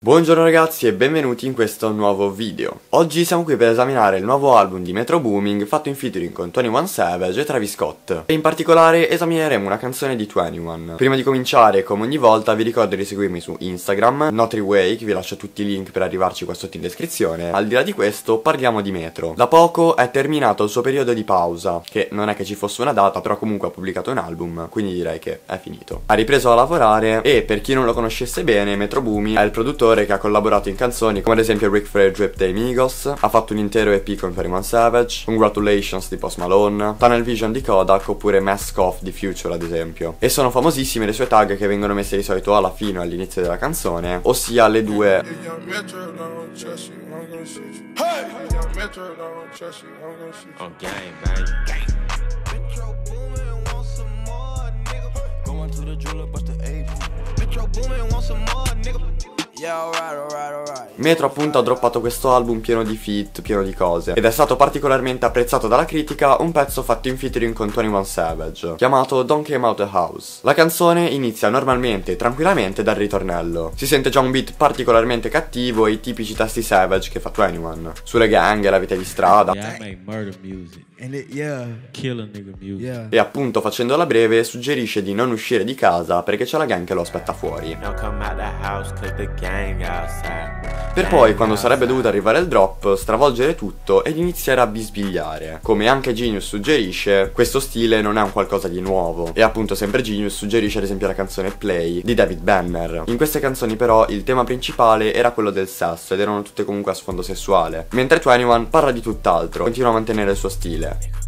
Buongiorno ragazzi e benvenuti in questo nuovo video. Oggi siamo qui per esaminare il nuovo album di Metro Boomin fatto in featuring con 21 Savage e Travis Scott. E in particolare esamineremo una canzone di 21. Prima di cominciare, come ogni volta, vi ricordo di seguirmi su Instagram, Notriway, che vi lascio tutti i link per arrivarci qua sotto in descrizione. Al di là di questo, parliamo di Metro. Da poco è terminato il suo periodo di pausa, che non è che ci fosse una data, però comunque ha pubblicato un album, quindi direi che è finito. Ha ripreso a lavorare e, per chi non lo conoscesse bene, Metro Boomin è il produttore che ha collaborato in canzoni come ad esempio Rick Flair Drip dei Migos, ha fatto un intero EP con 21 Savage, Congratulations di Post Malone, Tunnel Vision di Kodak oppure Mask Off di Future ad esempio. E sono famosissime le sue tag che vengono messe di solito alla fine o all'inizio della canzone, ossia le due Metro appunto ha droppato questo album pieno di feat, pieno di cose, ed è stato particolarmente apprezzato dalla critica un pezzo fatto in featuring con 21 Savage, chiamato Don't Came Out The House. La canzone inizia normalmente e tranquillamente dal ritornello. Si sente già un beat particolarmente cattivo e i tipici testi Savage che fa 21, sulle gang e la vita di strada. E appunto, facendola breve, suggerisce di non uscire di casa perché c'è la gang che lo aspetta fuori. Per poi, quando sarebbe dovuto arrivare il drop, stravolgere tutto ed iniziare a bisbigliare. Come anche Genius suggerisce, questo stile non è un qualcosa di nuovo. E appunto sempre Genius suggerisce ad esempio la canzone Play di David Banner. In queste canzoni però il tema principale era quello del sesso ed erano tutte comunque a sfondo sessuale, mentre 21 parla di tutt'altro, continua a mantenere il suo stile.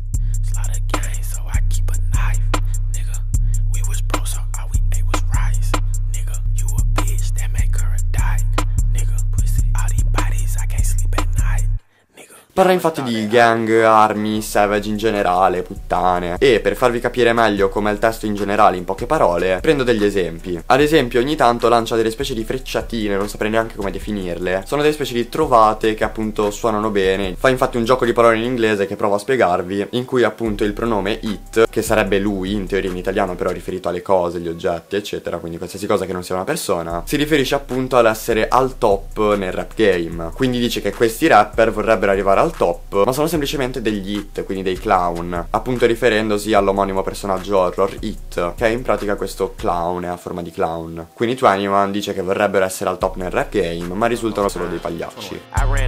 Parla infatti di gang, armi, savage in generale, puttane. E per farvi capire meglio com'è il testo in generale in poche parole, prendo degli esempi. Ad esempio ogni tanto lancia delle specie di frecciatine, non saprei neanche come definirle. Sono delle specie di trovate che appunto suonano bene. Fa infatti un gioco di parole in inglese che provo a spiegarvi, in cui appunto il pronome it, che sarebbe lui in teoria in italiano però riferito alle cose, gli oggetti eccetera, quindi qualsiasi cosa che non sia una persona, si riferisce appunto all'essere al top nel rap game. Quindi dice che questi rapper vorrebbero arrivare al top, ma sono semplicemente degli hit, quindi dei clown, appunto riferendosi all'omonimo personaggio horror It, che è in pratica questo clown, è a forma di clown. Quindi 21 dice che vorrebbero essere al top nel rap game, ma risultano solo dei pagliacci.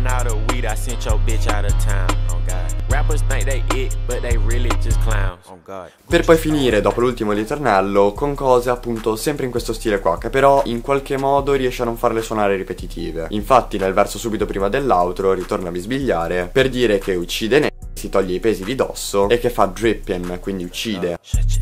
Per poi finire, dopo l'ultimo ritornello, con cose appunto sempre in questo stile qua, che però in qualche modo riesce a non farle suonare ripetitive. Infatti nel verso subito prima dell'outro ritorna a bisbigliare per dire che uccide ne, si toglie i pesi di dosso e che fa dripping, quindi uccide.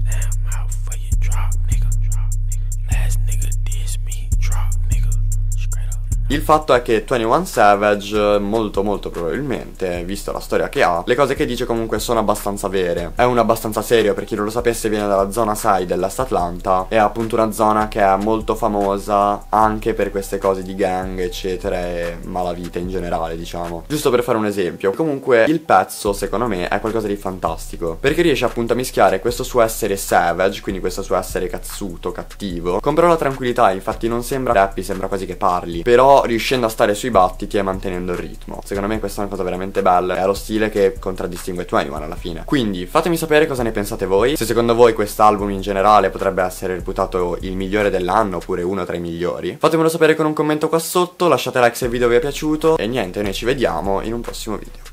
Il fatto è che 21 Savage, molto probabilmente, visto la storia che ha, le cose che dice comunque sono abbastanza vere. È uno abbastanza serio, per chi non lo sapesse viene dalla zona Sai dell'Est Atlanta, è appunto una zona che è molto famosa anche per queste cose di gang eccetera e malavita in generale, diciamo. Giusto per fare un esempio, comunque il pezzo secondo me è qualcosa di fantastico, perché riesce appunto a mischiare questo suo essere savage, quindi questo suo essere cazzuto, cattivo, con però la tranquillità, infatti non sembra rappi, sembra quasi che parli, però riuscendo a stare sui battiti e mantenendo il ritmo. Secondo me questa è una cosa veramente bella, è lo stile che contraddistingue 21 alla fine. Quindi fatemi sapere cosa ne pensate voi, se secondo voi quest'album in generale potrebbe essere reputato il migliore dell'anno oppure uno tra i migliori. Fatemelo sapere con un commento qua sotto, lasciate like se il video vi è piaciuto e niente, noi ci vediamo in un prossimo video.